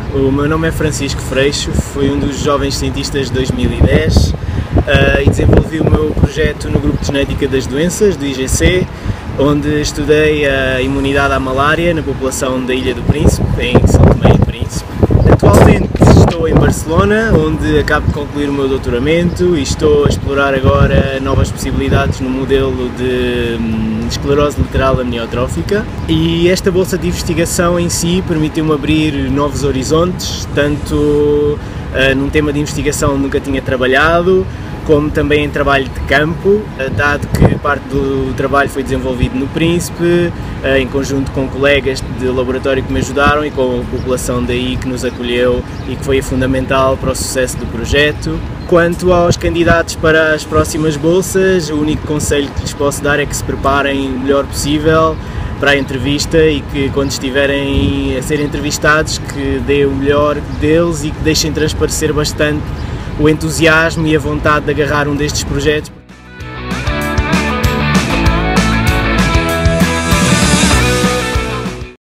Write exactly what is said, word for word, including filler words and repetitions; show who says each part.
Speaker 1: O meu nome é Francisco Freixo, fui um dos jovens cientistas de dois mil e dez uh, e desenvolvi o meu projeto no Grupo de Genética das Doenças, do I G C, onde estudei a imunidade à malária na população da Ilha do Príncipe, em São Tomé e Príncipe. Atualmente estou em Barcelona, onde acabo de concluir o meu doutoramento e estou a explorar agora novas possibilidades no modelo de hum, esclerose lateral amniotrófica. E esta bolsa de investigação em si permitiu-me abrir novos horizontes, tanto uh, num tema de investigação onde nunca tinha trabalhado, como também em trabalho de campo, dado que parte do trabalho foi desenvolvido no Príncipe, em conjunto com colegas de laboratório que me ajudaram e com a população daí que nos acolheu e que foi fundamental para o sucesso do projeto. Quanto aos candidatos para as próximas bolsas, o único conselho que lhes posso dar é que se preparem o melhor possível para a entrevista e que quando estiverem a ser entrevistados que deem o melhor deles e que deixem transparecer bastante o entusiasmo e a vontade de agarrar um destes projetos.